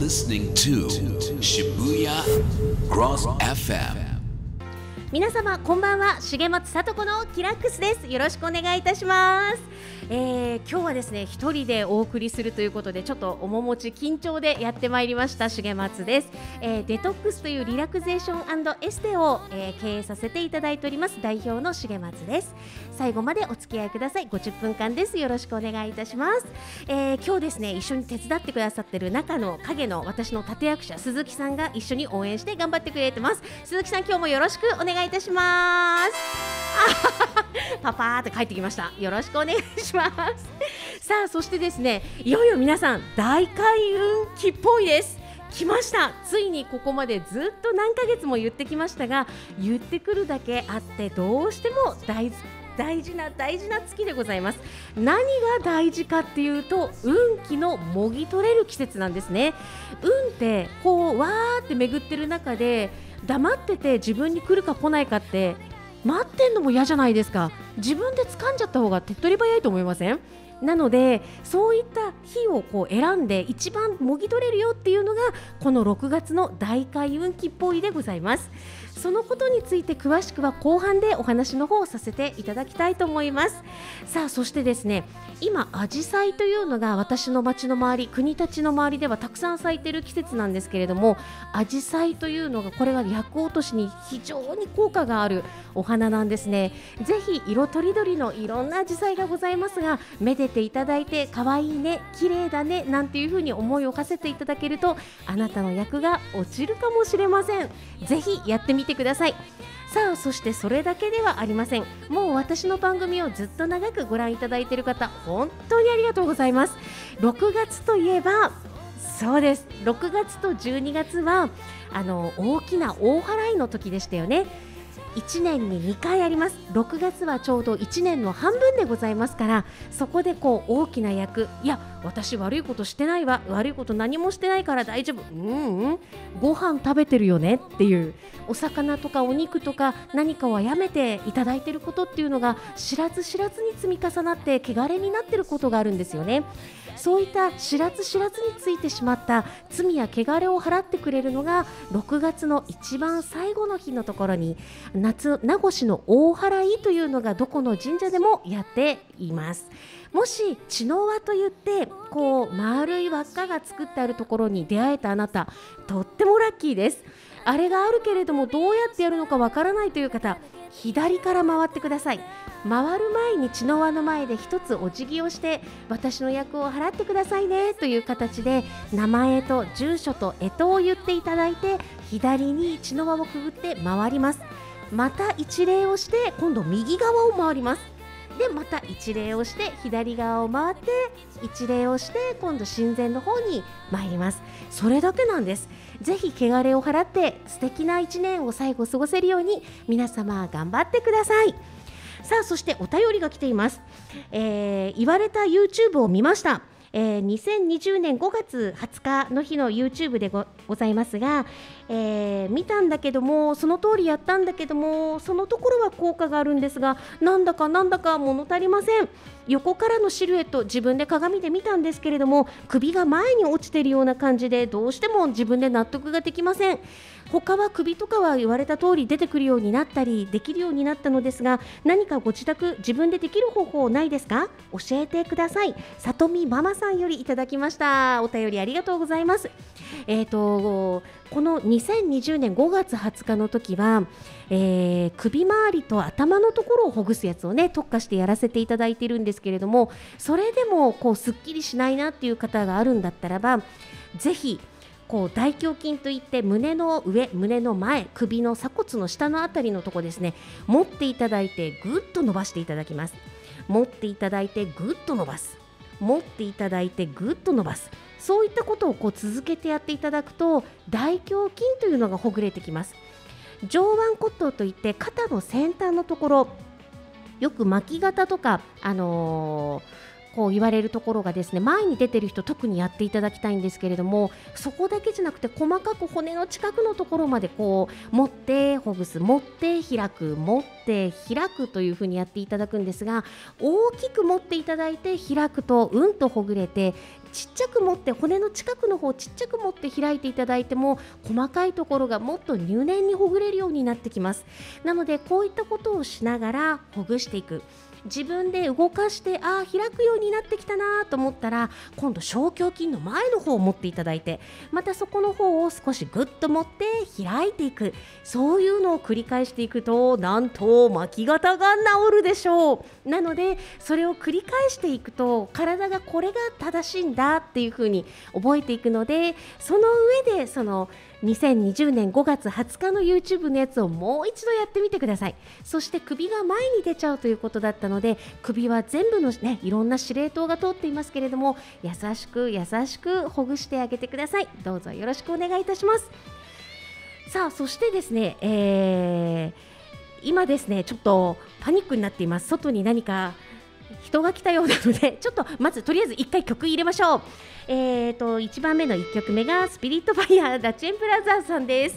listening to Shibuya Cross FM。 皆様こんばんは、重松さと子のキラックスです。よろしくお願いいたします。今日はですね一人でお送りするということで、ちょっと面持ち緊張でやってまいりました重松です。デトックスというリラクゼーション&エステを、経営させていただいております代表の重松です。最後までお付き合いください。50分間です。よろしくお願いいたします。今日ですね一緒に手伝ってくださってる中の影の私の立役者鈴木さんが一緒に応援して頑張ってくれてます。鈴木さん、今日もよろしくお願いいたします。パパーって帰ってきました。よろしくお願いします。さあ、そしてですね、いよいよ皆さん大開運期っぽいです。来ました。ついにここまでずっと何ヶ月も言ってきましたが、言ってくるだけあってどうしても大事な月でございます。何が大事かっていうと、運気のもぎ取れる季節なんですね。運ってこうわーって巡ってる中で、黙ってて自分に来るか来ないかって待ってんのも嫌じゃないですか。自分で掴んじゃった方が手っ取り早いと思いません？なのでそういった日をこう選んで一番もぎ取れるよっていうのがこの6月の大開運期っぽいでございます。そのことについて詳しくは後半でお話の方をさせていただきたいと思います。さあ、そしてですね、今アジサイというのが私の町の周り、国立の周りではたくさん咲いている季節なんですけれども、アジサイというのがこれが厄落としに非常に効果があるお花なんですね。ぜひ色とりどりのいろんなアジサイがございますが、めでていただいて可愛いね、綺麗だねなんていうふうに思いを馳せていただけると、あなたの厄が落ちるかもしれません。ぜひやってみてください。さあ、そしてそれだけではありません。もう私の番組をずっと長くご覧いただいている方、本当にありがとうございます。6月といえばそうです、6月と12月は大きな大払いの時でしたよね。1年に2回あります。6月はちょうど1年の半分でございますから、そこでこう大きな役、いや私悪いことしてないわ、悪いこと何もしてないから大丈夫、ご飯食べてるよねっていう、お魚とかお肉とか何かはやめていただいていることっていうのが知らず知らずに積み重なって汚れになっていることがあるんですよね。そういった知らず知らずについてしまった罪や汚れを払ってくれるのが6月の一番最後の日のところに、夏名越の大祓いというのがどこの神社でもやっています。もし茅の輪といってこう丸い輪っかが作ってあるところに出会えたあなた、とってもラッキーです。あれがあるけれどもどうやってやるのかわからないという方、左から回ってください。回る前に茅の輪の前で一つお辞儀をして、私の厄を払ってくださいねという形で名前と住所と干支を言っていただいて、左に茅の輪をくぐって回ります。また一礼をして今度右側を回ります。でまた一礼をして左側を回って一礼をして今度神前の方に参ります。それだけなんです。ぜひ汚れを払って素敵な一年を最後過ごせるように皆様頑張ってください。さあ、そしてお便りが来ています。言われた YouTube を見ました。2020年5月20日の日の YouTube で ございますが、見たんだけどもその通りやったんだけどもそのところは効果があるんですが、なんだか物足りません。横からのシルエット、自分で鏡で見たんですけれども首が前に落ちているような感じでどうしても自分で納得ができません。他は首とかは言われた通り出てくるようになったりできるようになったのですが、何かご自宅自分でできる方法ないですか？教えてください。さとみママさんよりいただきました。お便りありがとうございます。この2020年5月20日の時は、首周りと頭のところをほぐすやつをね特化してやらせていただいているんですけれども、それでもこうすっきりしないなっていう方があるんだったらば、ぜひこう大胸筋といって胸の上、胸の前、首の鎖骨の下のあたりのところですね、持っていただいてぐっと伸ばしていただきます。持っていただいてぐっと伸ばす、持っていただいてぐっと伸ばす、そういったことをこう続けてやっていただくと大胸筋というのがほぐれてきます。上腕骨頭といって肩の先端のところ、よく巻き肩とか、 こう言われるところがですね、前に出てる人特にやっていただきたいんですけれども、そこだけじゃなくて細かく骨の近くのところまでこう持ってほぐす、持って開く、持って開くという風にやっていただくんですが、大きく持っていただいて開くとうんとほぐれて、ちっちゃく持って骨の近くの方ちっちゃく持って開いていただいても細かいところがもっと入念にほぐれるようになってきます。なのでこういったことをしながらほぐしていく、自分で動かして開くようになってきたなと思ったら、今度小胸筋の前の方を持っていただいて、またそこの方を少しぐっと持って開いていく、そういうのを繰り返していくと、なんと巻き肩が治るでしょう。なのでそれを繰り返していくと、体がこれが正しいんだっていう風に覚えていくので、その上でその2020年5月20日の YouTube のやつをもう一度やってみてください。そして首が前に出ちゃうということだったので、首は全部のね、いろんな司令塔が通っていますけれども、優しく優しくほぐしてあげてください。どうぞよろしくお願いいたします。さあ、そしてですね、今ですね、ちょっとパニックになっています。外に何か人が来たようなので、ちょっとまずとりあえず1回曲入れましょう。1番目の1曲目がスピリットファイヤーダチェンブラザーズさんです。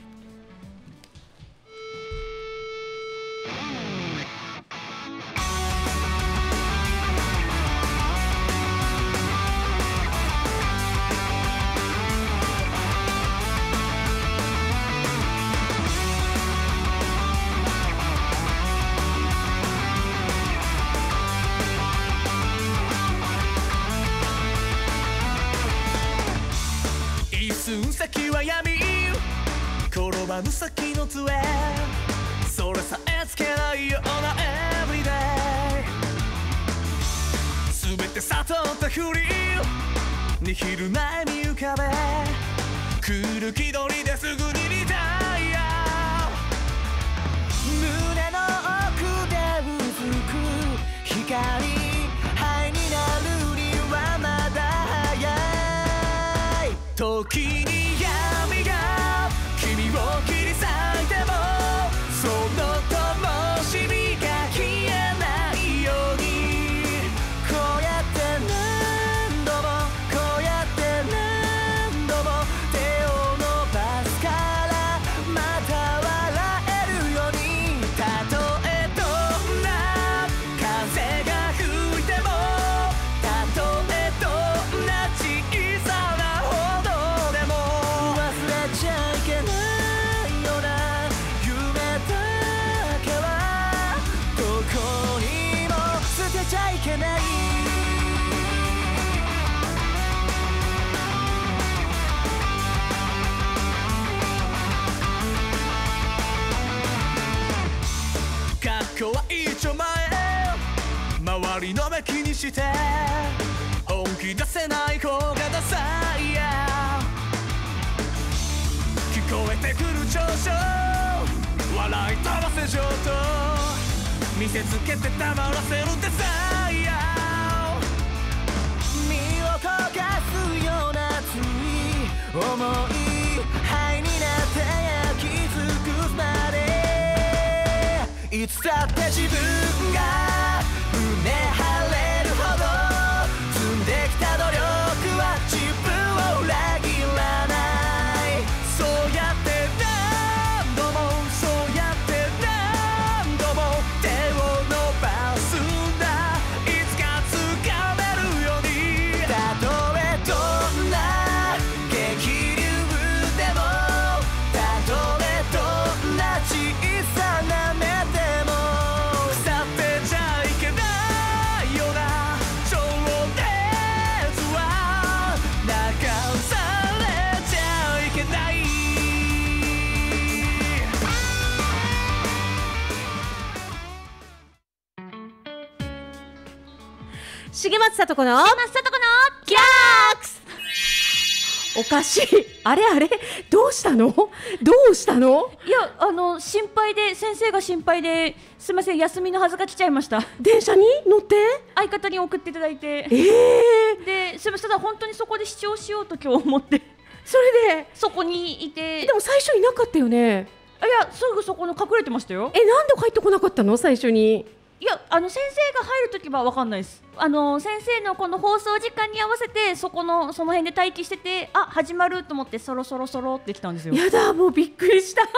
先は闇、転ばぬ先の杖、それさえつけないような Everyday、 全て悟ったふりに昼前に浮かべ、来る気取りですぐにリタイア、胸の奥でうずく光、灰になるにはまだ早い、時に闇が君を切り裂いても、その灯火が消えないように、こうやって何度もこうやって何度も手を伸ばすから、また笑えるように、たとえどんな風が吹いても、たとえどんな小さなほどでも忘れちゃいけないような夢だけはどこにも捨てちゃいけない、過去は一丁前、周りの目気にして本気出せない方がダサいや、聞こえてくる嘲笑、笑い飛ばせ上等、見せつけてたまらせるデザイア、身を焦がすような熱い想い、灰になって焼き尽くすまで、いつだって自分が胸張れるほど積んできた努力は自分を裏切らない、そうやって何度もそうやって何度も手を伸ばすんだ、いつか掴めるように、たとえどんな激流でも、たとえどんな小さな目でも、腐ってちゃいけないような情熱は流されちゃいけない、 重松さと子のキラークス。おかしい、あれあれ、どうしたのどうしたの。 いや、心配で、先生が心配で、すみません、休みのはずが来ちゃいました。 電車に乗って、 相方に送っていただいて、で、すみません、ただ本当にそこで視聴しようと今日思って、 それでそこにいて、 でも最初いなかったよね。 いや、すぐそこの隠れてましたよ。 なんで帰ってこなかったの最初に。 いや先生が入るときは分かんないです。先生のこの放送時間に合わせてその辺で待機してて、あ、始まると思ってそろって来たんですよ。 やだ、もうびっくりした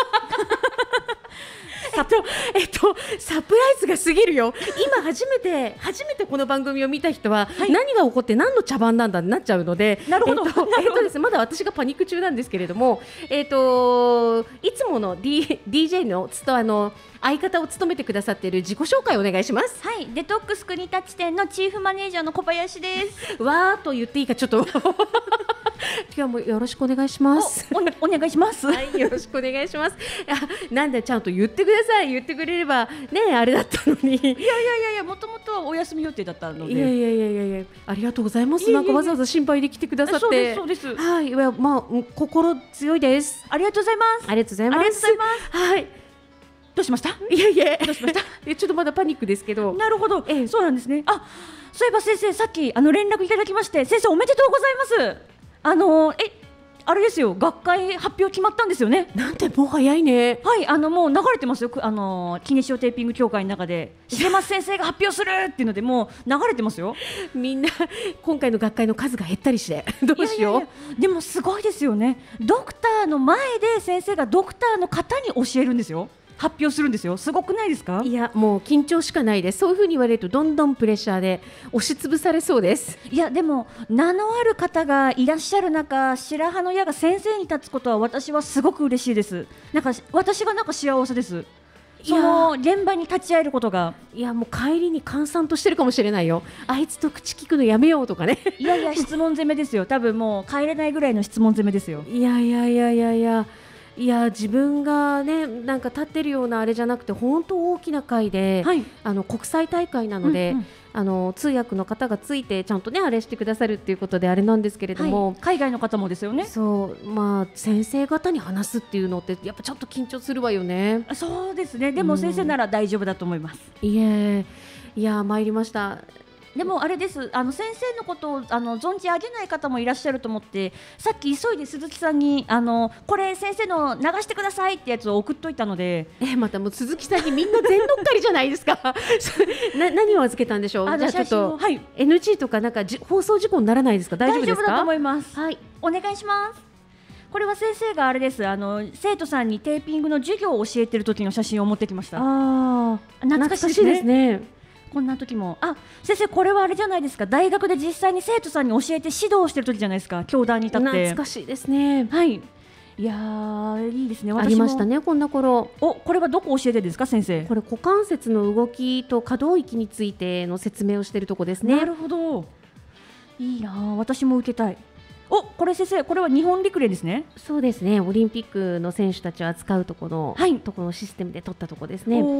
サプライズが過ぎるよ。今初めてこの番組を見た人は、何が起こって何の茶番なんだってなっちゃうので、 なるほど、 ですね、まだ私がパニック中なんですけれども、いつもの、DJ の相方を務めてくださっている自己紹介をお願いします。 はい、デトックス国立店のチーフマネージャーの小林です。 わーと言っていいかちょっと今日もよろしくお願いします。 お願いします。 はい、よろしくお願いします。なんでちゃんと言ってください。言ってくれればね、あれだったのに。いや、もともとお休み予定だったので。 いや、ありがとうございます。なんかわざわざ心配で来てくださって。 そうです。 はい、まあ心強いです。 ありがとうございます。 ありがとうございます。はい。 どうしました？ どうしました？ちょっとまだパニックですけど。 なるほど。そうなんですね。あ、そういえば先生、さっき連絡いただきまして、先生おめでとうございます。あれですよ、学会発表決まったんですよね。 なんてもう早いね。 はい、もう流れてますよ。キネシオテーピング協会の中で重松先生が発表するっていうのでもう流れてますよ。みんな今回の学会の数が減ったりしてどうしよう。でもすごいですよね。ドクターの前で先生がドクターの方に教えるんですよ。発表するんですよ。すごくないですか？ いや、もう緊張しかないです。そういう風に言われるとどんどんプレッシャーで押しつぶされそうです。 いや、でも名のある方がいらっしゃる中、白羽の矢が先生に立つことは私はすごく嬉しいです。私が幸せです。その現場に立ち会えることが。 いや、もう帰りに閑散としてるかもしれないよ。あいつと口聞くのやめようとかね。 いや質問攻めですよ。多分もう帰れないぐらいの質問攻めですよ。 いや自分がね、なんか立ってるようなあれじゃなくて、本当大きな会で、国際大会なので、通訳の方がついてちゃんとねあれしてくださるっていうことであれなんですけれども、 海外の方もですよね。 そう、先生方に話すっていうのってやっぱちょっと緊張するわよね。 そうですね。でも先生なら大丈夫だと思います。 いや参りました。 でもあれです、先生のことを存じ上げない方もいらっしゃると思って、さっき急いで鈴木さんにこれ先生の流してくださいってやつを送っといたので。 またもう鈴木さんにみんな全乗っかりじゃないですか何を預けたんでしょう。じゃあちょっと、NG とかなんか放送事故にならないですか？大丈夫ですか？ 大丈夫だと思います。 はい、 お願いします。これは先生があれです、生徒さんにテーピングの授業を教えてる時の写真を持ってきました。懐かしいですね。こんな時も、先生これはあれじゃないですか、大学で実際に生徒さんに教えて指導してる時じゃないですか、教壇に立って。 懐かしいですね。 はい、いやーいいですね。 ありましたね、こんな頃。 これはどこ教えてるんですか先生？ これ股関節の動きと可動域についての説明をしているとこですね。 なるほど、いいな、私も受けたい。これ先生、これは日本陸連ですね。 そうですね、オリンピックの選手たちを扱うところのシステムで取ったところですね。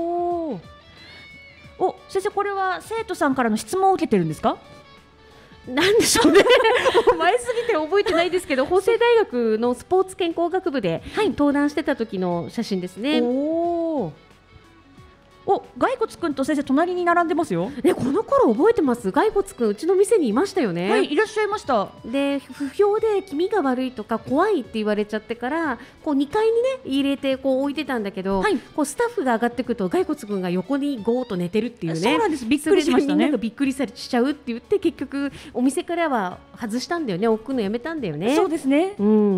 先生、これは生徒さんからの質問を受けてるんですか？ なんでしょうね前すぎて覚えてないですけど、法政大学のスポーツ健康学部で登壇してた時の写真ですね。 骸骨くんと先生隣に並んでますよ。 この頃覚えてます。骸骨くんうちの店にいましたよね。 はい、いらっしゃいました。 で、不評で気味が悪いとか怖いって言われちゃってから2階にね入れて置いてたんだけど、スタッフが上がってくると骸骨くんが横にゴーっと寝てるっていうね。 そうなんです。びっくりしましたね。 みんながびっくりしちゃうって言って、結局お店からは外したんだよね。置くのやめたんだよね。 そうですね。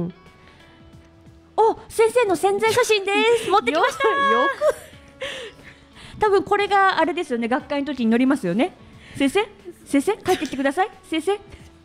先生の宣材写真です持ってきました。よく多分これがあれですよね、学会の時に載りますよね。先生帰ってきてください。先生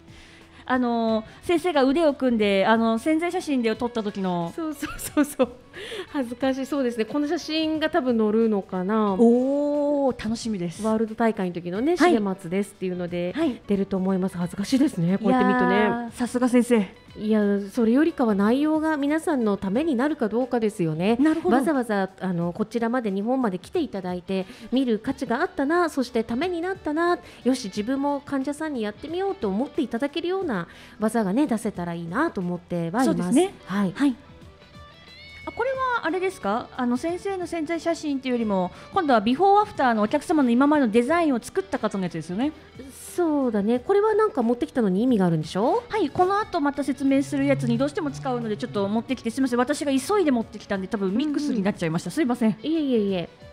先生が腕を組んで宣材写真で撮った時の。そう恥ずかしい。そうですね、この写真が多分載るのかな。楽しみです。ワールド大会の時のね、重松ですっていうので出ると思います。恥ずかしいですね、こうやって見るとね。 さすが先生。 いや、それよりかは内容が皆さんのためになるかどうかですよね。わざわざこちらまで日本まで来ていただいて見る価値があったな、そしてためになったな、よし自分も患者さんにやってみようと思っていただけるような技がね出せたらいいなと思ってはいます。そうですね。はい。 これはあれですか、先生の宣材写真というよりも今度はビフォーアフターのお客様の今までのデザインを作った方のやつですよね。 そうだね。これはなんか持ってきたのに意味があるんでしょ？ はい、この後また説明するやつにどうしても使うのでちょっと持ってきて、すみません、私が急いで持ってきたんで多分ミックスになっちゃいました。すいません。 いえ。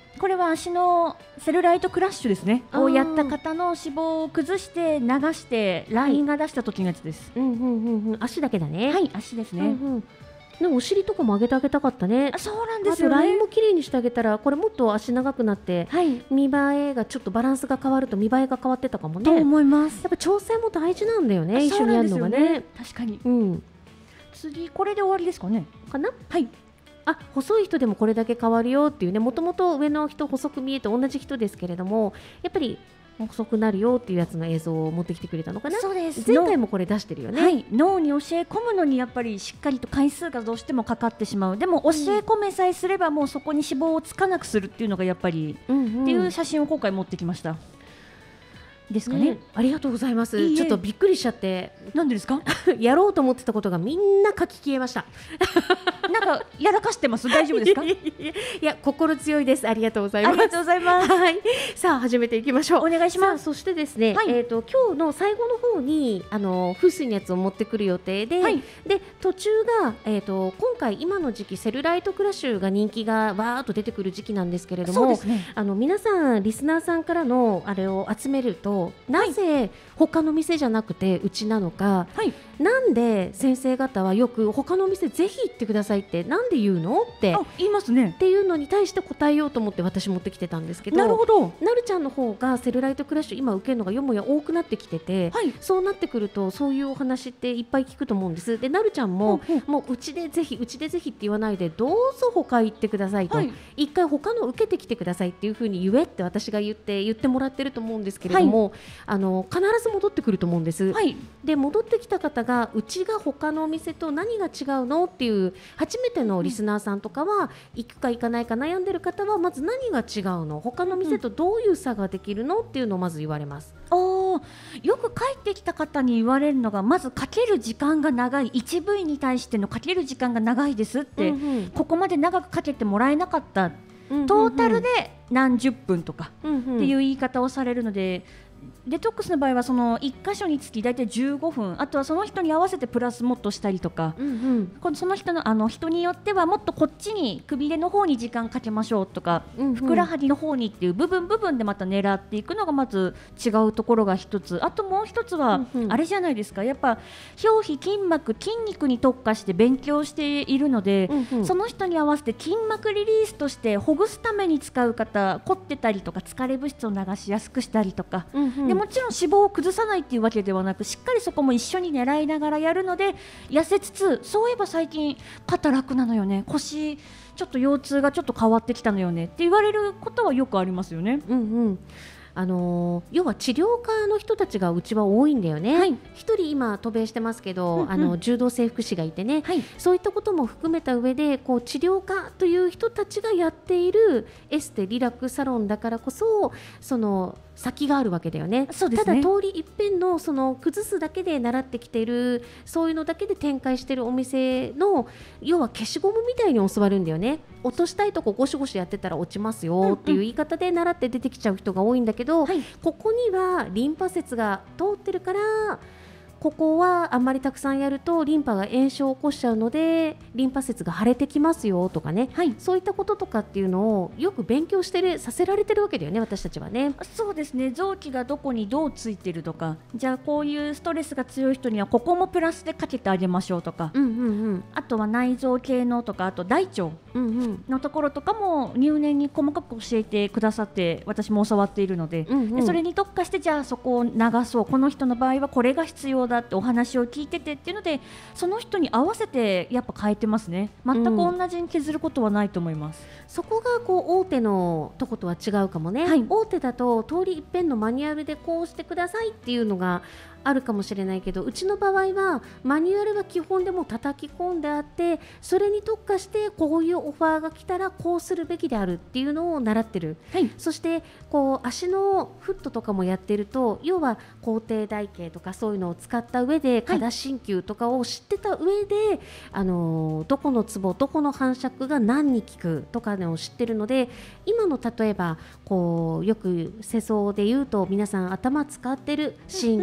これは足のセルライトクラッシュですねをやった方の脂肪を崩して流してラインが出した時のやつです。 足だけだね。 はい、足ですね。 でもお尻とかも上げてあげたかったね。 そうなんですよね。 あとラインも綺麗にしてあげたら、これもっと足長くなって、見栄えがちょっとバランスが変わると見栄えが変わってたかもね。 と思います。 やっぱ調整も大事なんだよね。一緒にやるのがね。 確かに。次これで終わりですかね。 かな。 はい。 細い人でもこれだけ変わるよっていうね、もともと上の人細く見えて同じ人ですけれども、やっぱり細くなるよっていうやつの映像を持ってきてくれたのかな。 そうです。 前回もこれ出してるよね。 脳に教え込むのにやっぱりしっかりと回数がどうしてもかかってしまう。でも教え込めさえすればもうそこに脂肪をつかなくするっていうのがやっぱり、っていう写真を今回持ってきました。ですかね。 ありがとうございます。ちょっとびっくりしちゃって。 なんでですか？ やろうと思ってたことがみんな書き消えました。 なんかやらかしてます？大丈夫ですか？ いや、心強いです。ありがとうございます。 ありがとうございます。 はい。さあ始めていきましょう。 お願いします。 そしてですね、今日の最後の方に風水のやつを持ってくる予定で、で途中が今回今の時期セルライトクラッシュが人気がわーっと出てくる時期なんですけれども、皆さんリスナーさんからのあれを集めると。なぜ他の店じゃなくてうちなのか、なんで先生方はよく他の店ぜひ行ってくださいってなんで言うのって言いますねっていうのに対して答えようと思って私持ってきてたんですけど、 なるほど。 なるちゃんの方がセルライトクラッシュ今受けるのがよもや多くなってきてて、そうなってくるとそういうお話っていっぱい聞くと思うんです。でなるちゃんも、もううちでぜひって言わないでどうぞ他行ってくださいと、一回他の受けてきてくださいっていう風に言えって私が言ってもらってると思うんですけれども、必ず戻ってくると思うんです。で戻ってきた方がうちが他のお店と何が違うのっていう初めてのリスナーさんとかは、行くか行かないか悩んでる方はまず何が違うの、他の店とどういう差ができるのっていうのをまず言われます。 よく帰ってきた方に言われるのが、まずかける時間が長い、1部位に対してのかける時間が長いですって、ここまで長くかけてもらえなかった、トータルで何十分とかっていう言い方をされるので、デトックスの場合はその1箇所につき大体15分、あとはその人に合わせてプラスもっとしたりとか、その人の人によってはもっとこっちにくびれの方に時間かけましょうとか、ふくらはぎの方にっていう部分でまた狙っていくのがまず違うところが一つ。あともう一つはあれじゃないですか、やっぱ表皮、筋膜、筋肉に特化して勉強しているので、その人に合わせて筋膜リリースとしてほぐすために使う方、凝ってたりとか疲れ物質を流しやすくしたりとか、でもちろん脂肪を崩さないっていうわけではなく、しっかりそこも一緒に狙いながらやるので痩せつつ、そういえば最近肩楽なのよね、腰ちょっと腰痛がちょっと変わってきたのよねって言われることはよくありますよね。 要は治療家の人たちがうちは多いんだよね。一人今渡米してますけど、柔道整復師がいてね、そういったことも含めた上でこう治療家という人たちがやっているエステリラックスサロンだからこそ、その先があるわけだよね。ただ通り一遍のその崩すだけで習ってきている、そういうのだけで展開しているお店の要は消しゴムみたいに教わるんだよね。落としたいとこゴシゴシやってたら落ちますよっていう言い方で習って出てきちゃう人が多いんだけど、ここにはリンパ節が通ってるから、ここはあんまりたくさんやるとリンパが炎症を起こしちゃうのでリンパ節が腫れてきますよとかね、そういったこととかっていうのをよく勉強させられてるわけだよね、私たちはね。 そうですね、臓器がどこにどうついてるとか、じゃあこういうストレスが強い人にはここもプラスでかけてあげましょうとか、あとは内臓系のとか、あと大腸のところとかも入念に細かく教えてくださって、私も教わっているので、でそれに特化してじゃあそこを流そう、この人の場合はこれが必要だってお話を聞いててっていうので、その人に合わせてやっぱ変えてますね。全く同じに削ることはないと思います。 そこがこう大手のとことは違うかもね。大手だと通り一遍のマニュアルでこうしてくださいっていうのがあるかもしれないけど、うちの場合はマニュアルは基本でも叩き込んであって、それに特化してこういうオファーが来たらこうするべきであるっていうのを習ってる、そしてこう足のフットとかもやってると、要は後庭台形とかそういうのを使った上で過脱針球とかを知ってた上で、どこのツボどこの反射が何に効くとかを知ってるので、今の例えばこうよく世相で言うと皆さん頭使ってる、神経使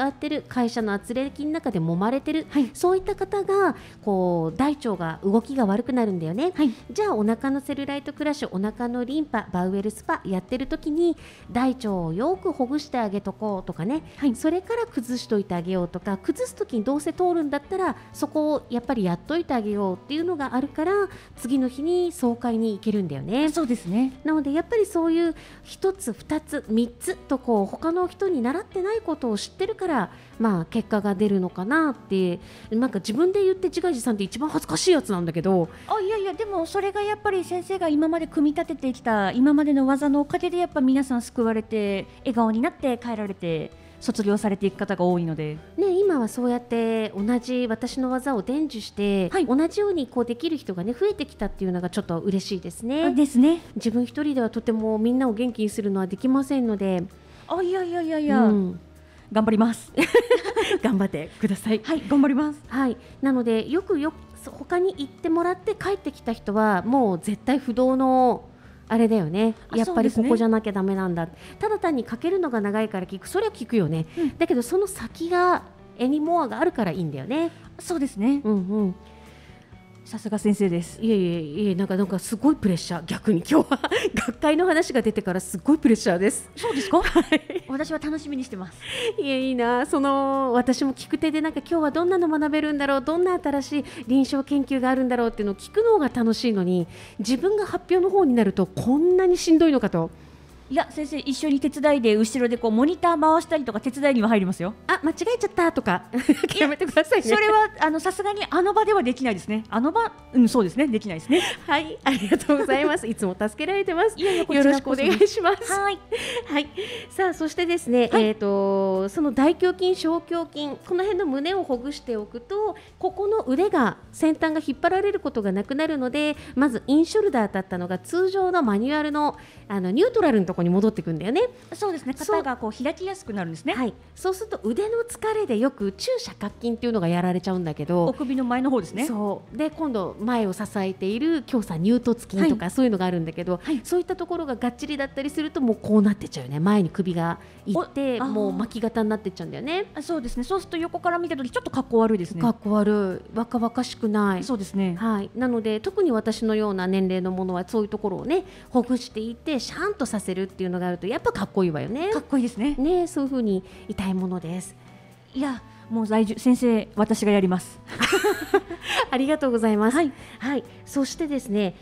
わってる、会社の圧力の中で揉まれてる、 はい、 そういった方がこう大腸が動きが悪くなるんだよね、 はい、 じゃあお腹のセルライトクラッシュ、お腹のリンパ、バウエルスパやってる時に大腸をよくほぐしてあげとこうとかね、 はい、 それから崩しといてあげようとか、崩す時にどうせ通るんだったらそこをやっぱりやっといてあげようっていうのがあるから、次の日に総会に行けるんだよね。 そうですね。 なのでやっぱりそういう1つ2つ3つとこう他の人に習ってないことを知ってるから、まあ結果が出るのかなって、なんか自分で言って自画自賛って一番恥ずかしいやつなんだけど、 いやいや、でもそれがやっぱり先生が今まで組み立ててきた今までの技のおかげでやっぱ皆さん救われて笑顔になって帰られて卒業されていく方が多いので、 ね、今はそうやって同じ私の技を伝授して、 はい、 同じようにこうできる人が、ね、増えてきたっていうのがちょっと嬉しいですね。 ですね。 自分一人ではとてもみんなを元気にするのはできませんので、 いやいやいやいや、頑張ります頑張ってください。 はい、頑張ります。 はい、なのでよく他に行ってもらって帰ってきた人はもう絶対不動のあれだよね。やっぱりここじゃなきゃダメなんだ、ただ単にかけるのが長いから聞く、それは聞くよね、だけどその先がエニモアがあるからいいんだよね。 そうですね。さすが先生です。 いえいえいえ、なんかすごいプレッシャー、逆に今日は学会の話が出てからすごいプレッシャーです。 そうですか私は楽しみにしてます。 いや、いいな、私も聞く手でなんか今日はどんなの学べるんだろう、どんな新しい臨床研究があるんだろうっていうのを聞くのが楽しいのに、自分が発表の方になるとこんなにしんどいのかと。 いや、先生一緒に手伝いで後ろでこうモニター回したりとか手伝いには入りますよ。 間違えちゃったとかやめてくださいね。 それはさすがにあの場ではできないですね。そうですね、できないですね。 はい、ありがとうございます。いつも助けられてます。 いやいや、 よろしくお願いします。 はい、 はい、さあそしてですね、 はい、 その大胸筋、小胸筋、この辺の胸をほぐしておくと、ここの腕が先端が引っ張られることがなくなるので、まずインショルダーだったのが通常のマニュアルのニュートラルのところに戻っていくんだよね。 そうですね、肩がこう開きやすくなるんですね。 はい、そうすると腕の疲れでよく中斜角筋っていうのがやられちゃうんだけど、 お首の前の方ですね。 そうで、今度前を支えている胸鎖乳突筋とか、そういうのがあるんだけど、そういったところががっちりだったりするともうこうなってっちゃうよね。前に首がいってもう巻き型になってっちゃうんだよね。 そうですね。そうすると横から見たときちょっと格好悪いですね。 格好悪い、若々しくない。 そうですね。 はい、なので特に私のような年齢のものはそういうところをねほぐしていってシャンとさせるっていうのがあるとやっぱかっこいいわよね。 かっこいいですね。 ね、そういう風に痛いものです。 いや、もう先生、私がやりますありがとうございます。 はい、 はい、そしてですね、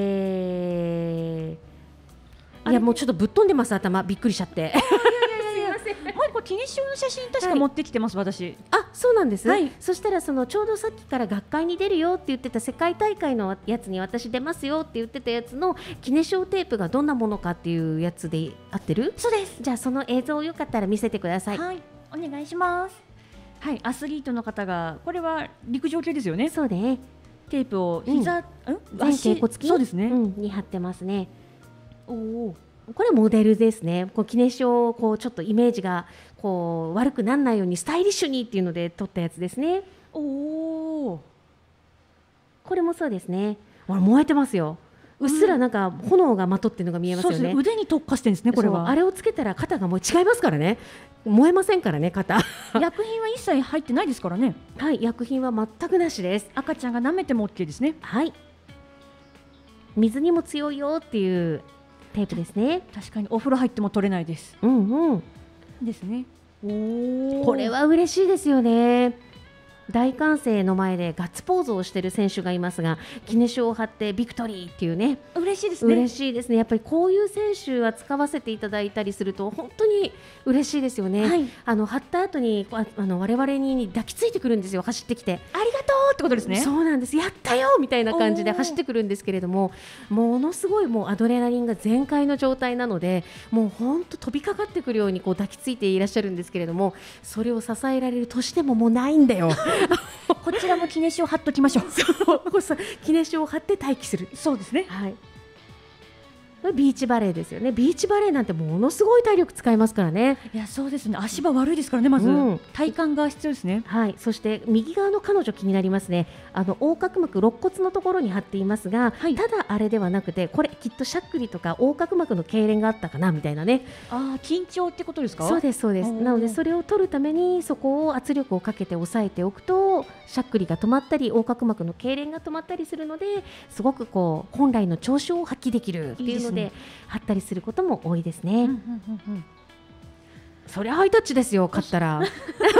いやもうちょっとぶっ飛んでます、頭びっくりしちゃってもう一個記念証の写真確か持ってきてます、私。 そうなんです、 はい、 そしたらちょうどさっきから学会に出るよって言ってた世界大会のやつに私出ますよって言ってたやつの記念証テープがどんなものかっていうやつで合ってる？ そうです。 じゃあその映像をよかったら見せてください。 はい、お願いします。はい、アスリートの方が、これは陸上系ですよね。 そうね。 テープを膝、 前脛骨筋、 そうですね、 に貼ってますね。これモデルですね。こう記念証をちょっとイメージが悪くならないようにスタイリッシュにっていうので撮ったやつですね。これもそうですね。燃えてますよ。うっすらなんか炎がまとってるのが見えますよね。 そうですね、腕に特化してるんですね、これは。 あれをつけたら肩がもう違いますからね。燃えませんからね、肩薬品は一切入ってないですからね。 はい、薬品は全くなしです。 赤ちゃんが舐めても OK ですね。 はい、水にも強いよっていうテープですね。 確かにお風呂入っても取れないです。ですね。 これは嬉しいですよね。大歓声の前でガッツポーズをしている選手がいますが、記念証を貼ってビクトリーっていうね、 嬉しいですね。 嬉しいですね。やっぱりこういう選手は使わせていただいたりすると本当に嬉しいですよね。貼った後に我々に抱きついてくるんですよ。走ってきてありがとうってことですね。 そうなんです。やったよみたいな感じで走ってくるんですけれども、ものすごいもうアドレナリンが全開の状態なので、もう本当飛びかかってくるように抱きついていらっしゃるんですけれども、それを支えられる年でももうないんだよこちらも記念証を貼っときましょう。 そう記念証を貼って待機する。 そうですね。 はい。 ビーチバレーですよね。ビーチバレーなんてものすごい体力使いますからね。 いやそうですね、足場悪いですからね、まず、体幹が必要ですね。 はい、そして右側の彼女気になりますね。横隔膜、肋骨のところに貼っていますが、ただあれではなくて、これきっとしゃっくりとか横隔膜の痙攣があったかなみたいなね。 緊張ってことですか？ そうですそうです。なのでそれを取るためにそこを圧力をかけて押さえておくと、しゃっくりが止まったり横隔膜の痙攣が止まったりするので、すごくこう本来の長所を発揮できるっていうので貼ったりすることも多いですね。そりゃハイタッチですよ、勝ったら。や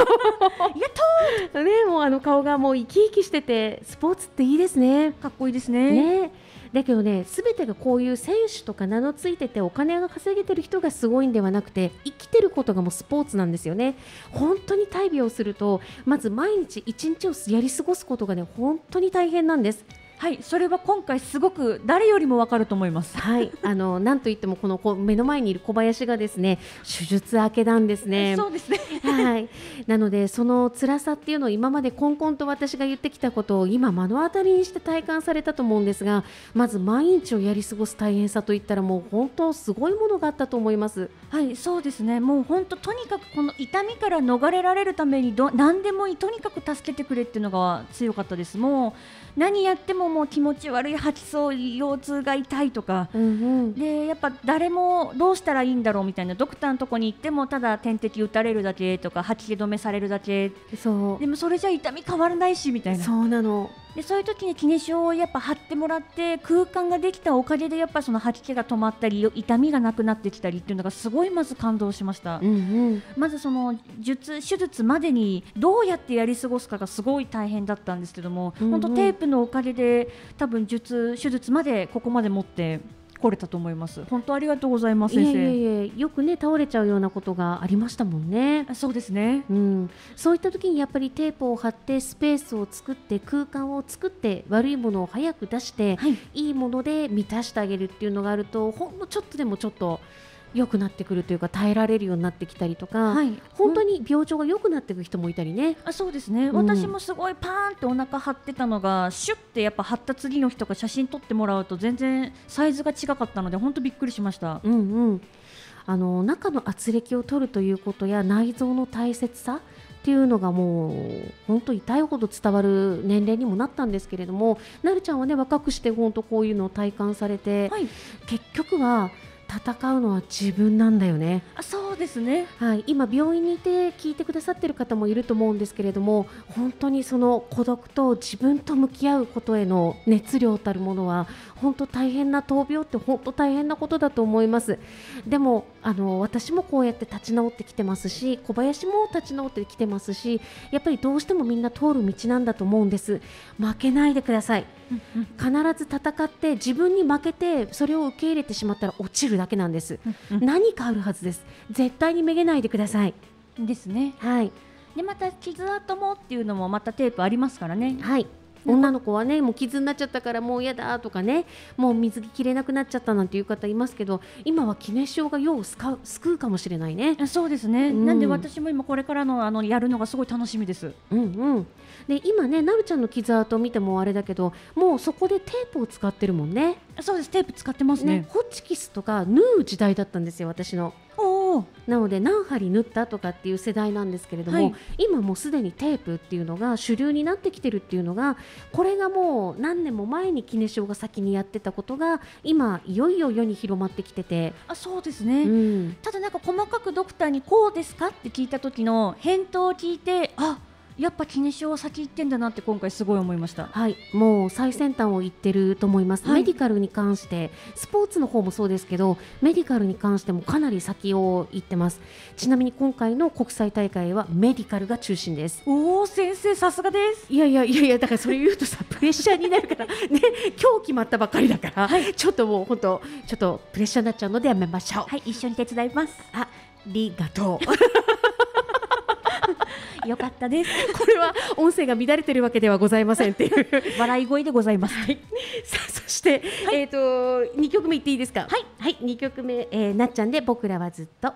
ったーね、もう顔がもう生き生きしてて、スポーツっていいですね。 かっこいいですね。 だけどね、すべてがこういう選手とか名のついててお金が稼げてる人がすごいんではなくて、生きてることがもうスポーツなんですよね。本当に大病をすると、まず毎日一日をやり過ごすことがね、本当に大変なんです。 はい、それは今回すごく誰よりもわかると思います。 はい、なんといってもこの目の前にいる小林がですね、手術明けなんですね。 そうですね。 はい、なのでその辛さっていうのを今までこんこんと私が言ってきたことを今目の当たりにして体感されたと思うんですが、まず毎日をやり過ごす大変さといったらもう本当すごいものがあったと思います。 はい、そうですね。もう本当とにかくこの痛みから逃れられるために何でもいい、とにかく助けてくれっていうのが強かったです。もう何やってももう気持ち悪い、吐きそう、腰痛が痛いとか、でやっぱ誰もどうしたらいいんだろうみたいな、ドクターのとこに行ってもただ点滴打たれるだけとか吐き気止めされるだけ、でもそれじゃ痛み変わらないしみたいな。 そうなの。 でそういう時にキネシオをやっぱ貼ってもらって空間ができたおかげでやっぱその吐き気が止まったり痛みがなくなってきたりっていうのがすごいまず感動しました。まずその手術までにどうやってやり過ごすかがすごい大変だったんですけども、本当テープのおかげで多分手術までここまで持って来れたと思います。本当ありがとうございます先生。 よくね倒れちゃうようなことがありましたもんね。 そうですね、 そういった時にやっぱりテープを貼ってスペースを作って空間を作って悪いものを早く出して、いいもので満たしてあげるっていうのがあると、ほんのちょっとでもちょっと良くなってくるというか耐えられるようになってきたりとか、本当に病状が良くなっていく人もいたりね。 そうですね、私もすごいパーンってお腹張ってたのがシュッてやっぱ張った次の日とか写真撮ってもらうと全然サイズが違かったので本当びっくりしました。 中の圧力を取るということや内臓の大切さっていうのがもう本当痛いほど伝わる年齢にもなったんですけれども、なるちゃんはね若くして本当こういうのを体感されて、結局は戦うのは自分なんだよね。 そうですね、 今病院にいて聞いてくださっている方もいると思うんですけれども、本当にその孤独と自分と向き合うことへの熱量たるものは本当大変な、闘病って本当大変なことだと思います。でも私もこうやって立ち直ってきてますし、小林も立ち直ってきてますし、やっぱりどうしてもみんな通る道なんだと思うんです。負けないでください。必ず戦って自分に負けてそれを受け入れてしまったら落ちるだけなんです。何かあるはずです。絶対にめげないでください。 ですね。でまた傷跡もっていうのもまたテープありますからね。 女の子はねもう傷になっちゃったからもう嫌だとかね、もう水着着れなくなっちゃったなんていう方いますけど、今はキネシオが世を救うかもしれないね。 そうですね、なんで私も今これからのやるのがすごい楽しみです。 で今ねなるちゃんの傷跡を見てもあれだけど、もうそこでテープを使ってるもんね。 そうです、テープ使ってますね。 ホチキスとか縫う時代だったんですよ私の。なので何針縫ったとかっていう世代なんですけれども、今もうすでにテープっていうのが主流になってきてるっていうのが、これがもう何年も前にキネシオが先にやってたことが今いよいよ世に広まってきてて。 そうですね、ただなんか細かくドクターにこうですかって聞いた時の返答を聞いて、やっぱキネシオは先行ってんだなって今回すごい思いました。 もう最先端を言ってると思います。メディカルに関してスポーツの方もそうですけど、メディカルに関してもかなり先を行ってます。ちなみに今回の国際大会はメディカルが中心です。 先生さすがです。 いやだからそれ言うとさプレッシャーになるからね今日決まったばっかりだから、ちょっともう本当ちょっとプレッシャーになっちゃうのでやめましょう。 一緒に手伝います。 ありがとうよかったです。 これは音声が乱れてるわけではございませんっていう笑い声でございます。 さあそして、2曲目いっていいですか。2曲目、なっちゃんで僕らはずっと。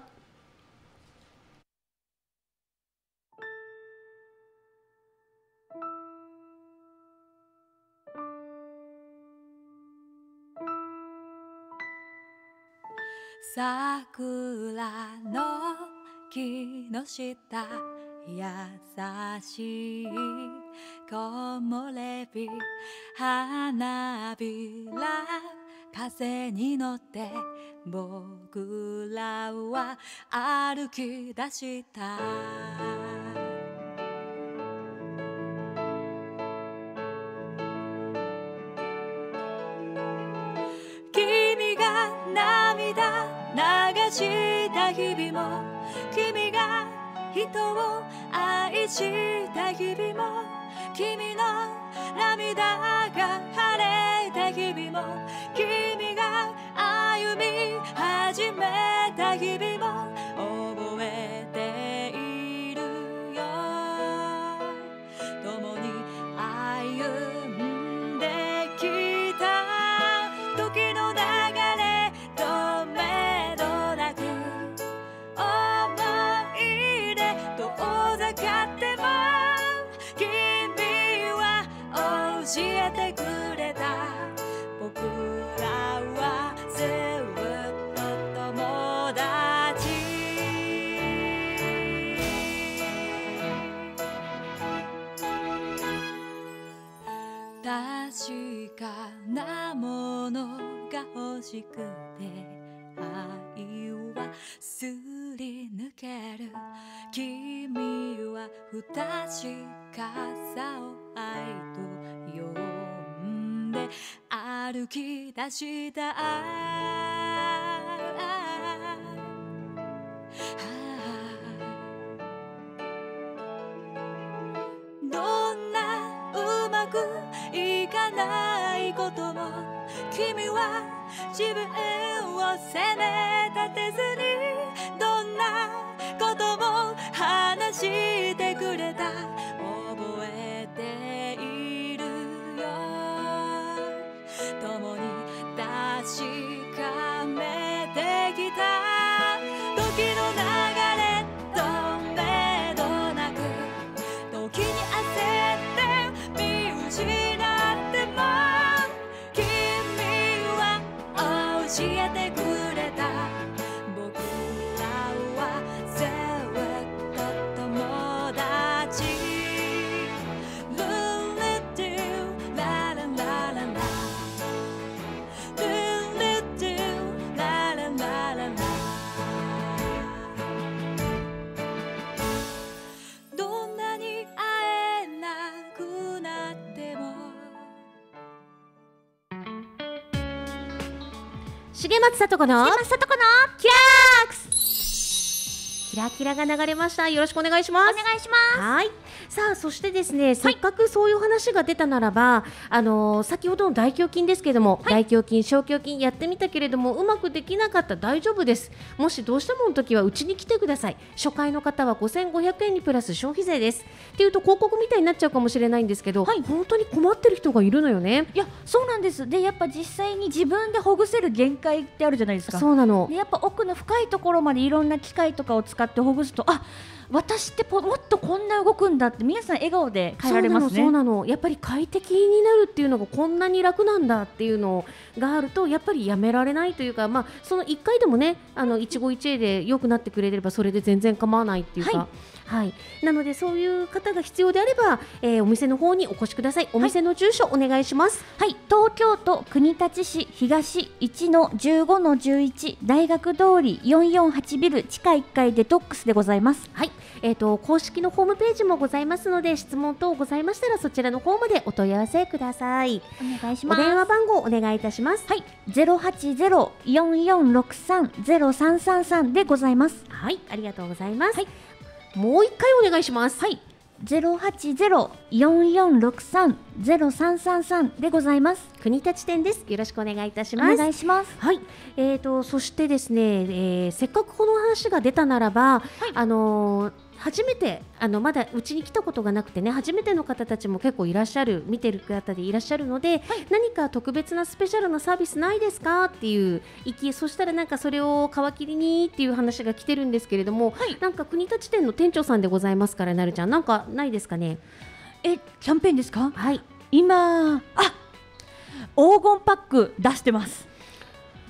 桜の木の下優しい木漏れ日花びら風に乗って僕らは歩き出した君が涙流した日々も君が人を愛した日々も君の涙が晴れた日々も君が歩み始めた日々も覚えているよ共に歩んできた時の流れ止めどなく思い出遠ざかっても君は教えてくれた僕らはずっと友達確かなものが欲しくて愛はすり抜ける君は不確かさを愛と呼んで歩き出したどんなうまくいかないことも君は自分を責め立てずにどんなことも話してくれた覚えているよ共に確かめてきた時の流れ止めどなく時に焦って見失っても君は教えてくれた僕らはずっと友達 Lulu la la la la la Lulu la la la la la どんなに会えなくなっても重松さと子のさとこのキラークスキラキラが流れました。よろしくお願いします。 お願いしますはい。さあそしてですね、せっかくそういう話が出たならば、先ほどの大胸筋ですけれども、大胸筋小胸筋やってみたけれどもうまくできなかった、大丈夫です。もしどうしてもの時はうちに来てください。初回の方は5500円にプラス消費税ですっていうと広告みたいになっちゃうかもしれないんですけど、本当に困ってる人がいるのよね。 いやそうなんです。でやっぱ実際に自分でほぐせる限界ってあるじゃないですか。 そうなの。 でやっぱ奥の深いところまでいろんな機械とかを使ってほぐすと私ってもっとこんな動くんだって皆さん笑顔で変えられますね。 そうなの。やっぱり快適になるっていうのがこんなに楽なんだっていうのがあるとやっぱりやめられないというか、その1回でもね一期一会で良くなってくれればそれで全然構わないっていうか、はい、なのでそういう方が必要であれば、お店の方にお越しください。お店の住所お願いします。 はい、東京都国立市東 1-15-11 大学通り448ビル地下1階デトックスでございます。 はい、公式のホームページもございますので質問等ございましたらそちらの方までお問い合わせください。 お願いします。 お電話番号お願いいたします。 はい、080-4463-0333でございます。 はい、ありがとうございます。 はい、 もう一回お願いします。 はい、080-4463-0333でございます。 国立店です。よろしくお願いいたします。 お願いします。 はい、そしてですね、せっかくこの話が出たならば、初めてまだうちに来たことがなくてね、初めての方たちも結構いらっしゃる、見てる方でいらっしゃるので、何か特別なスペシャルなサービスないですかっていうそしたらなんかそれを皮切りにっていう話が来てるんですけれども、なんか国立店の店長さんでございますから、なるちゃんなんかないですかね。 キャンペーンですか。 はい、 今黄金パック出してます。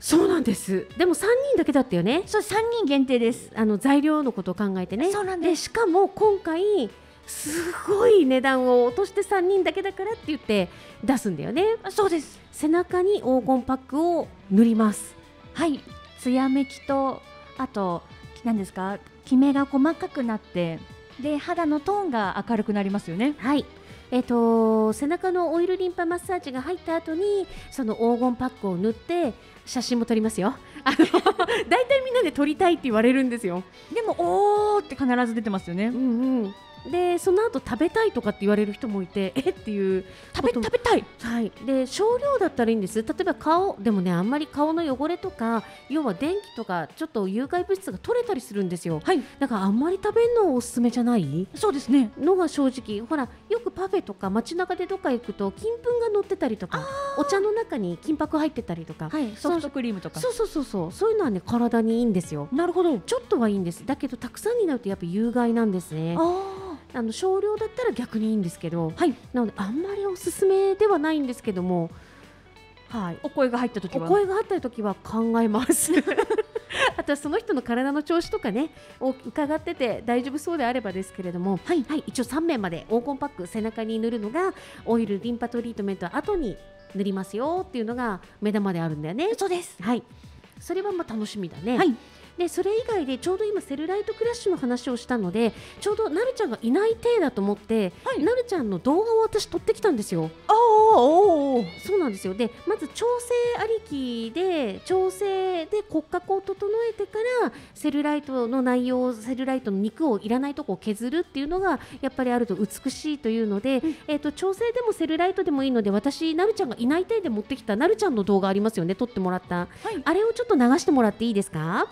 そうなんです。でも3人だけだったよね。 そう、3人限定です。 材料のことを考えてね。 そうなんです。 しかも今回すごい値段を落として3人だけだからって言って出すんだよね。 そうです。 背中に黄金パックを塗ります。 はい、ツヤめきと、あと何ですか、キメが細かくなって、で肌のトーンが明るくなりますよね。 はい。背中のオイルリンパマッサージが入った後にその黄金パックを塗って写真も撮りますよ。大体みんなで撮りたいって言われるんですよ。 でもおーって必ず出てますよね。 でその後食べたいとかって言われる人もいて、っていう食べたい、 はい、で少量だったらいいんです。例えば顔でもね、あんまり顔の汚れとか要は電気とかちょっと有害物質が取れたりするんですよ。 はい、 だからあんまり食べるのおすすめじゃない。 そうですね。 のが正直、ほらよくパフェとか街中でどっか行くと金粉が乗ってたりとか、お茶の中に金箔入ってたりとか、 はい、ソフトクリームとか、 そういうのはね体にいいんですよ。 なるほど。 ちょっとはいいんです。だけどたくさんになるとやっぱ有害なんですね。少量だったら逆にいいんですけど、はい、なのであんまりおすすめではないんですけども、はい、 お声が入った時は考えますあとはその人の体の調子とかねを伺ってて大丈夫そうであればですけれども、はい、一応3名まで黄金パック背中に塗るのがオイルリンパトリートメント後に塗りますよっていうのが目玉であるんだよね。 そうです。 はい、それはまあ楽しみだね。 はい。 でそれ以外でちょうど今セルライトクラッシュの話をしたので、ちょうどなるちゃんがいない体だと思って、なるちゃんの動画を私撮ってきたんですよ。そうなんですよ。でまず調整ありきで調整で骨格を整えてからセルライトの内容、セルライトの肉をいらないとこを削るっていうのがやっぱりあると美しいというので、調整でもセルライトでもいいので、私なるちゃんがいない体で持ってきたなるちゃんの動画ありますよね、撮ってもらった、あれをちょっと流してもらっていいですか。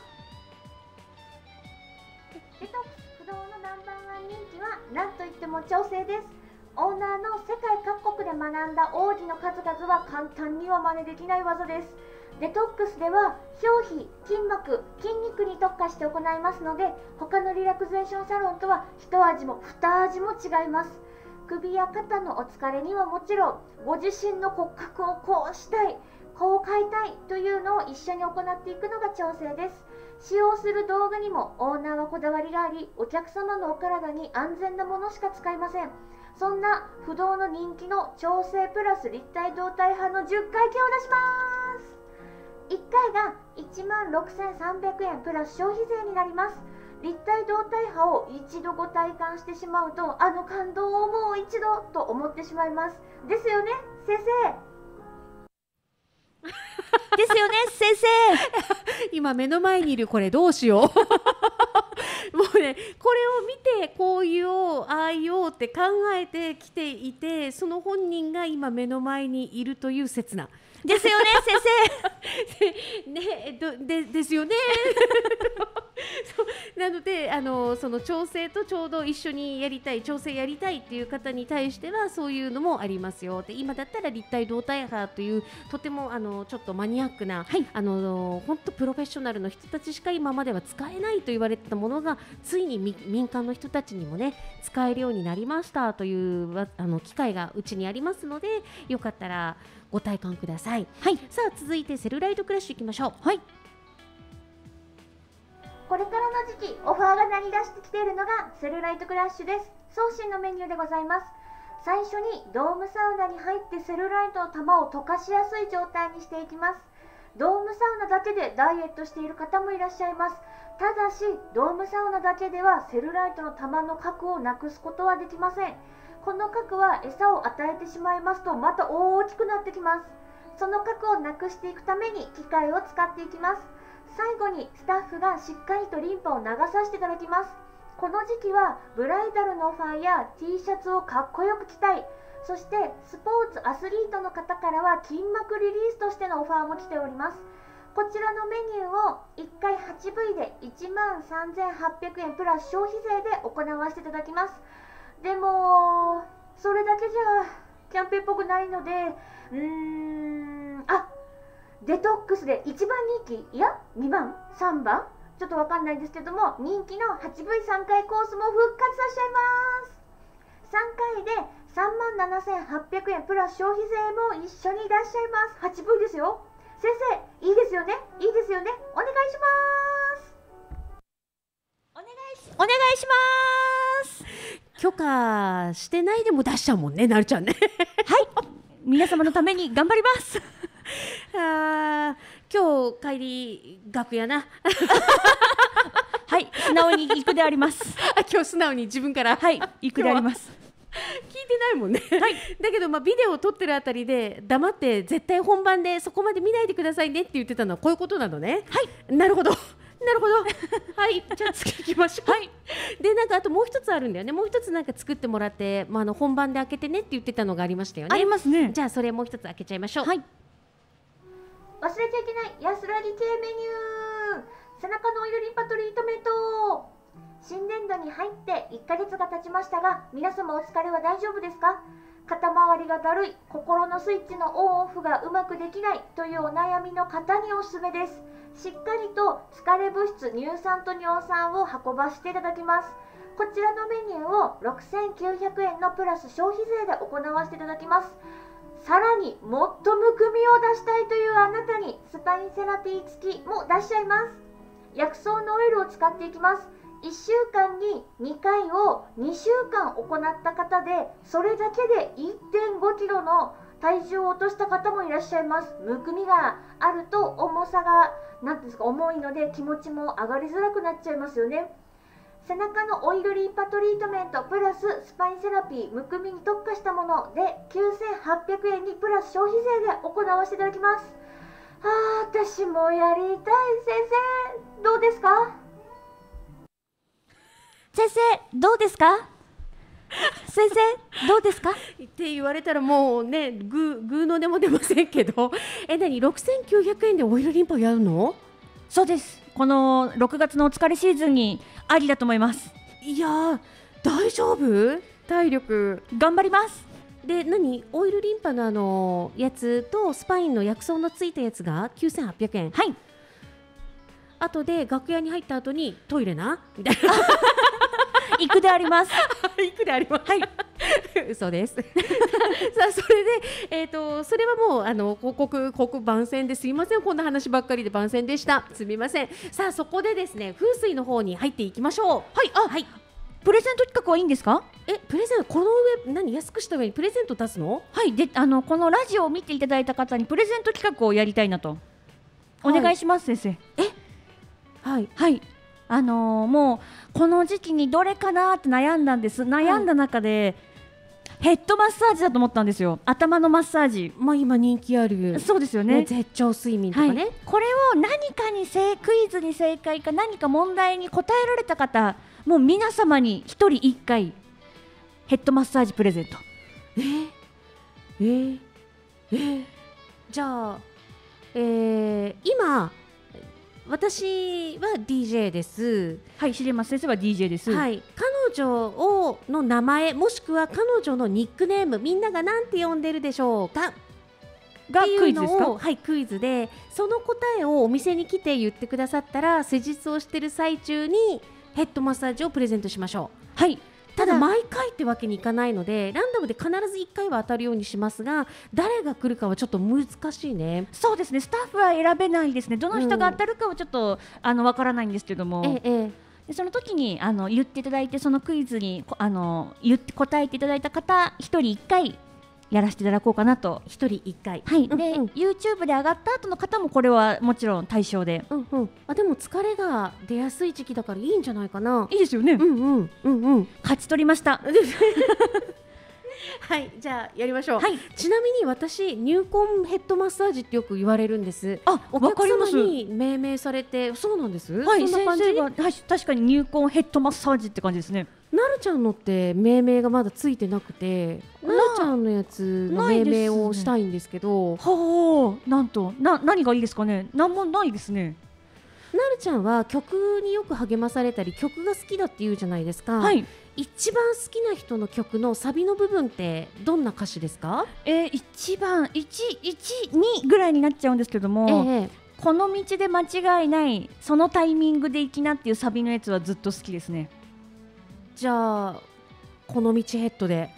なんといっても調整です。オーナーの世界各国で学んだ奥義の数々は簡単には真似できない技です。デトックスでは表皮、筋膜、筋肉に特化して行いますので、他のリラクゼーションサロンとは一味も二味も違います。首や肩のお疲れにはもちろん、ご自身の骨格をこうしたい、こう変えたいというのを一緒に行っていくのが調整です。使用する道具にもオーナーはこだわりがあり、お客様のお体に安全なものしか使いません。そんな不動の人気の調整プラス立体胴体派の10回券を出します。1回が16,300円プラス消費税になります。立体胴体派を一度ご体感してしまうと、あの感動をもう一度と思ってしまいます。ですよね、先生。 ですよね、先生今目の前にいるこれどうしようもうね、これを見てこう言おうああ言おうって考えてきていて、その本人が今目の前にいるという刹那ですよね、先生ね、ですよねなのでその調整とちょうど一緒にやりたい、調整やりたいっていう方に対してはそういうのもありますよ。で今だったら立体胴体派というとてもちょっとマニアックな、本当プロフェッショナルの人たちしか今までは使えないと言われてたものがついに民間の人たちにもね使えるようになりましたという機会がうちにありますので、よかったらご体感ください。はい、さあ続いてセルライトクラッシュいきましょう。はい、 これからの時期オファーが鳴り出してきているのがセルライトクラッシュです。送信のメニューでございます。最初にドームサウナに入ってセルライトの玉を溶かしやすい状態にしていきます。ドームサウナだけでダイエットしている方もいらっしゃいます。ただしドームサウナだけではセルライトの玉の核をなくすことはできません。この核は餌を与えてしまいますとまた大きくなってきます。その核をなくしていくために機械を使っていきます。最後にスタッフがしっかりとリンパを流させていただきます。この時期はブライダルのオファーや T シャツをかっこよく着たい、そしてスポーツアスリートの方からは筋膜リリースとしてのオファーも来ております。こちらのメニューを1回 8V で13,800円プラス消費税で行わせていただきます。でもそれだけじゃキャンペーンっぽくないので、デトックスで一番人気、いや2番3番ちょっとわかんないですけども、人気の 8V3 回コースも復活させちゃいます。3回で37,800円プラス消費税も一緒に出しちゃいます。8V ですよ。 先生、いいですよね、いいですよね、お願いします。 お願いします。 許可してないでも出しちゃうもんね、なるちゃんね。 はい、皆様のために頑張ります。 今日帰り楽屋な。 はい、素直に行くであります。 今日素直に自分からはい、行くであります。 聞いてないもんね、はい、だけどビデオを撮ってるあたりで黙って絶対本番でそこまで見ないでくださいねって言ってたのはこういうことなのね。 はい、 なるほどなるほどはい、じゃあ次行きましょう。はい、でなんかあともう一つあるんだよね。もう一つなんか作ってもらって、本番で開けてねって言ってたのがありましたよね。 ありますね。 じゃあそれもう一つ開けちゃいましょう。 はい、 忘れちゃいけない安らぎ系メニュー、背中のオイルリンパトリートメント。新年度に入って1ヶ月が経ちましたが、皆様お疲れは大丈夫ですか？肩周りがだるい、心のスイッチのオンオフがうまくできないというお悩みの方におすすめです。しっかりと疲れ物質乳酸と尿酸を運ばせていただきます。こちらのメニューを6900円のプラス消費税で行わせていただきます。さらにもっとむくみを出したいというあなたにスパインセラピー付きも出しちゃいます。薬草のオイルを使っていきます。1週間に2回を2週間行った方で、それだけで 1.5 キロの体重を落とした方もいらっしゃいます。むくみがあると重さがなんていうんですか、重いので気持ちも上がりづらくなっちゃいますよね。背中のオイルリンパトリートメントプラススパインセラピー、むくみに特化したもので9800円にプラス消費税で行わせていただきます。私もやりたい。先生どうですか？ 先生どうですか？先生どうですかって言われたらもうね、グーの音も出ませんけど何6900円でオイルリンパやるの？ そうです。この6月のお疲れシーズンにありだと思います。 いや大丈夫？体力頑張ります。 でオイルリンパのやつとスパインの薬草のついたやつが9800円。 はい。 あとで楽屋に入った後にトイレなみたいな行くであります。 行くであります。 はい。 嘘です。さあそれでそれはもう広告番宣ですいません。こんな話ばっかりで番宣でした。すみません。さあそこでですね、風水の方に入っていきましょう。 はい。はい。プレゼント企画はいいんですか？ プレゼントこの上安くした上にプレゼント出すの？ はい。でこのラジオを見ていただいた方にプレゼント企画をやりたいなと。お願いします、先生。 はい。 はい。もうこの時期にどれかなって悩んだんです。悩んだ中で、ヘッドマッサージだと思ったんですよ。頭のマッサージ。 今人気ある。 そうですよね。 絶頂睡眠とかね。 これを何かにクイズに正解か何か問題に答えられた方、もう皆様に1人1回ヘッドマッサージプレゼント。 じゃあ、今私は DJ です。 はい、重松先生は DJ です。 はい、彼女の名前もしくは彼女のニックネーム、みんながなんて呼んでるでしょうかがクイズですか？ はい、クイズでその答えをお店に来て言ってくださったら、施術をしてる最中にヘッドマッサージをプレゼントしましょう。はい。ただ毎回ってわけにいかないので、ランダムで必ず1回は当たるようにしますが、誰が来るかはちょっと難しいね。 そうですね。スタッフは選べないですね。どの人が当たるかはちょっとわからないんですけども、でその時に言っていただいて、そのクイズに言って答えていただいた方1人1回やらせていただこうかなと。 1人1回。 はい。で、YouTube で上がった後の方もこれはもちろん対象で。 でも疲れが出やすい時期だからいいんじゃないかな。 いいですよね。勝ち取りました。 はい、じゃあやりましょう。 はい。 ちなみに私入魂ヘッドマッサージってよく言われるんです。おわかります。 客様に命名されて。そうなんです。 はい。 そんな感じ。 先生が確かに入魂ヘッドマッサージって感じですね。 なるちゃんのって命名がまだついてなくて、なるちゃんのやつの命名をしたいんですけど、 なんと何がいいですかね。なんもないですね。 なるちゃんは曲によく励まされたり曲が好きだって言うじゃないですか。 はい。 一番好きな人の曲のサビの部分ってどんな歌詞ですか？ 一番2ぐらいになっちゃうんですけども、この道で間違いないそのタイミングで行きなっていうサビのやつはずっと好きですね。 じゃあこの道ヘッドで。こ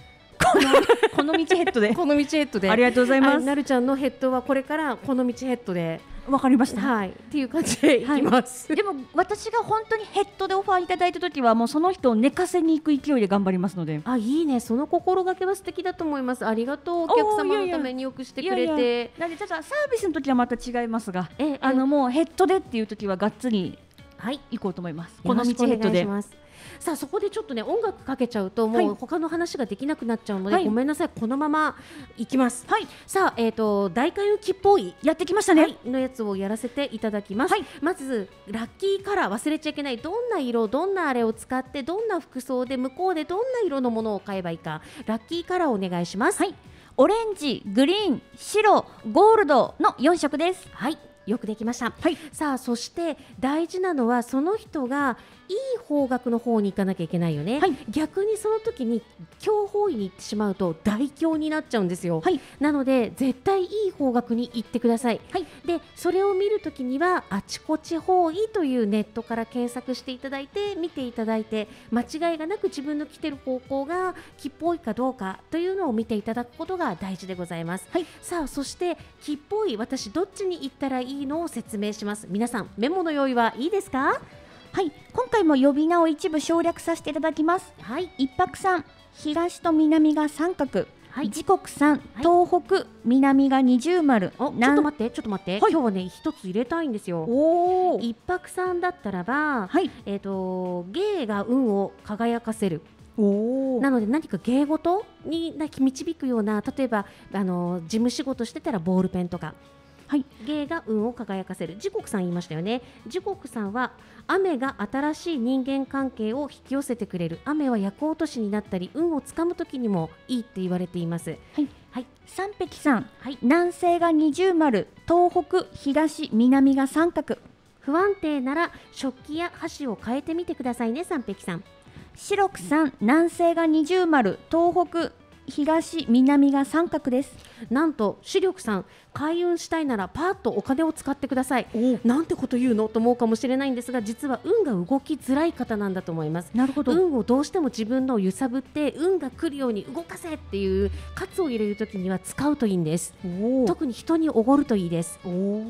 この道ヘッドでこの道ヘッドでありがとうございます。 なるちゃんのヘッドはこれからこの道ヘッドで、 わかりました。 はい、っていう感じでいきます、 でも私が本当にヘッドでオファーいただいた時はもうその人を寝かせに行く勢いで頑張りますので。 いいね、その心がけは素敵だと思います。ありがとう、お客様のためによくしてくれて。 なんでただサービスの時はまた違いますが、もうヘッドでっていう時はがっつり行こうと思います。この道ヘッドで。 さあそこでちょっとね音楽かけちゃうともう他の話ができなくなっちゃうので、ごめんなさい、このままいきます。さあ大開運気っぽいやってきましたね、 のやつをやらせていただきます。まずラッキーカラー、忘れちゃいけない、どんな色どんなあれを使ってどんな服装で向こうでどんな色のものを買えばいいか、ラッキーカラーをお願いします。 オレンジ、グリーン、白、ゴールドの4色です。 よくできました。さあそして大事なのはその人がいい方角の方に行かなきゃいけないよね。逆にその時に強方位に行ってしまうと大凶になっちゃうんですよ。なので絶対いい方角に行ってください。でそれを見る時にはあちこち方位というネットから検索していただいて見ていただいて、間違いがなく自分の来てる方向が気っぽいかどうかというのを見ていただくことが大事でございます。さあそして気っぽい私どっちに行ったらいいのを説明します。皆さんメモの用意はいいですか？ 今回も呼び名を一部省略させていただきます。一泊さん、東と南が三角、時刻さん、東北、南が二重丸。 ちょっと待って、今日はね一つ入れたいんですよ。一泊さんだったらば、芸が運を輝かせる。なので何か芸事に導くような、例えば事務仕事してたらボールペンとか。芸が運を輝かせる。時刻さん言いましたよね。時刻さんは雨が新しい人間関係を引き寄せてくれる。雨は厄落としになったり運をつかむ時にもいいって言われています。 三匹さん、南西が二重丸、東北、東、南が三角。 不安定なら食器や箸を変えてみてくださいね。三匹さん。 白くさん、南西が二重丸、東北、東、南が三角です。 なんと視力さん、開運したいならパーッとお金を使ってください。なんてこと言うのと思うかもしれないんですが、実は運が動きづらい方なんだと思います。 なるほど。 運をどうしても自分の揺さぶって運が来るように動かせっていう喝を入れるときには使うといいんです。特に人におごるといいです。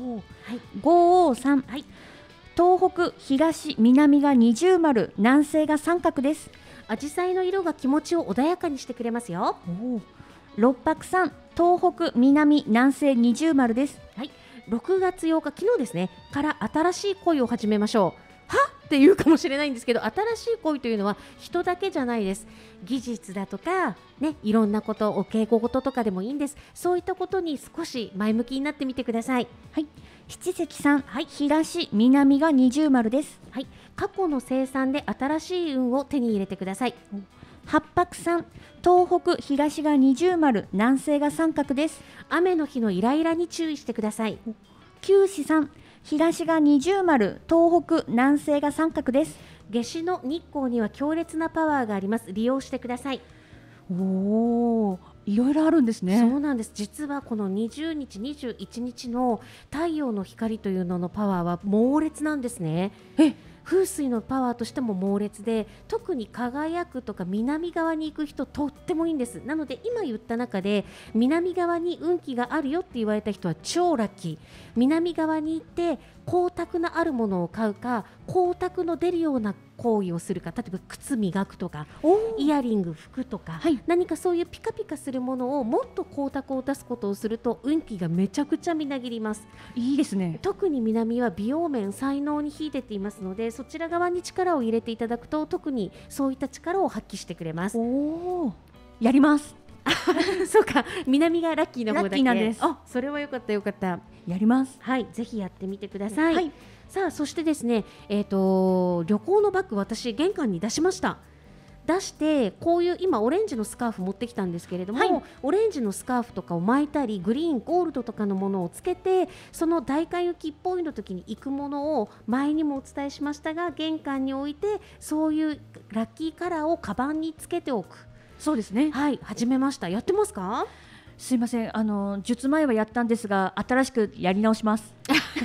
553、東北、東、南が二重丸、南西が三角です。 アジサイの色が気持ちを穏やかにしてくれますよ。 六白さん、東北、南、南西二重丸です。 6月8日、昨日ですねから新しい恋を始めましょう。はって言うかもしれないんですけど、新しい恋というのは人だけじゃないです。技術だとかね、いろんなこと、お稽古事とかでもいいんです。そういったことに少し前向きになってみてください。 七石さん、東、南が二重丸です。 過去の生産で新しい運を手に入れてください。 八白さん、東北、東が二重丸、南西が三角です。 雨の日のイライラに注意してください。 九死さん、東が二重丸、東北、南西が三角です。 夏至の日光には強烈なパワーがあります。利用してください。 いろいろあるんですね。 そうなんです。実はこの20日、21日の太陽の光というののパワーは猛烈なんですね。風水のパワーとしても猛烈で、特に輝くとか南側に行く人とってもいいんです。なので今言った中で南側に運気があるよって言われた人は超ラッキー。南側に行って光沢のあるものを買うか、光沢の出るような行為をするか、例えば靴磨くとかイヤリング、服とか、何かそういうピカピカするものをもっと光沢を出すことをすると運気がめちゃくちゃみなぎります。 いいですね。 特に南は美容面、才能に秀でていますので、そちら側に力を入れていただくと特にそういった力を発揮してくれます。 やります。 そうか、南がラッキーな方だけ。 ラッキーなんです。 それはよかったよかった。 やります。 ぜひやってみてください。さあそしてですね、旅行のバッグ、私玄関に出しました。出してこういう今オレンジのスカーフ持ってきたんですけれども、オレンジのスカーフとかを巻いたりグリーン、ゴールドとかのものをつけて、その大開運気っぽいの時に行くものを前にもお伝えしましたが、玄関に置いてそういうラッキーカラーをカバンにつけておく。 そうですね。 始めました。やってますか？ すいません、術前はやったんですが新しくやり直します。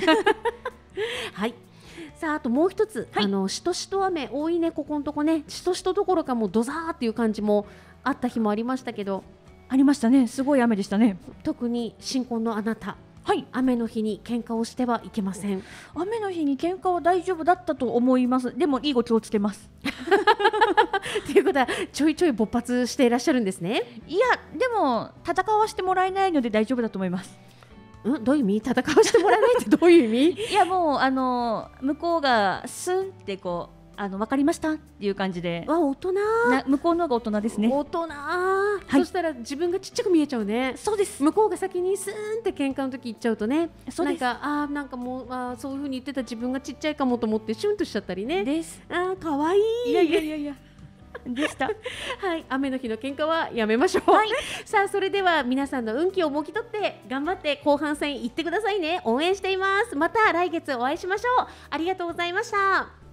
さあ、あともう一つ、しとしと雨多いね、ここのとこね。しとしとどころかもうドザーっていう感じもあった日もありましたけど。 ありましたね。すごい雨でしたね。 特に新婚のあなた、 はい、 雨の日に喧嘩をしてはいけません。 雨の日に喧嘩は大丈夫だったと思います。でもいいご気をつけます。 ということはちょいちょい勃発していらっしゃるんですね。 いやでも戦わしてもらえないので大丈夫だと思います。 どういう意味？戦わしてもらえないってどういう意味？ いやもう向こうがスンってこう分かりましたっていう感じで。 大人。 向こうの方が大人ですね。 大人、はい、そしたら自分がちっちゃく見えちゃうね。 そうです。 向こうが先にスーンって喧嘩の時言っちゃうとね、 そうです。 なんかもうそういう風に言ってた自分がちっちゃいかもと思ってシュンとしちゃったりね。 です。 かわいい。 いやでしたはい、雨の日の喧嘩はやめましょう、はい、さあそれでは皆さんの運気をもぎ取って頑張って後半戦行ってくださいね。応援しています。また来月お会いしましょう。ありがとうございました。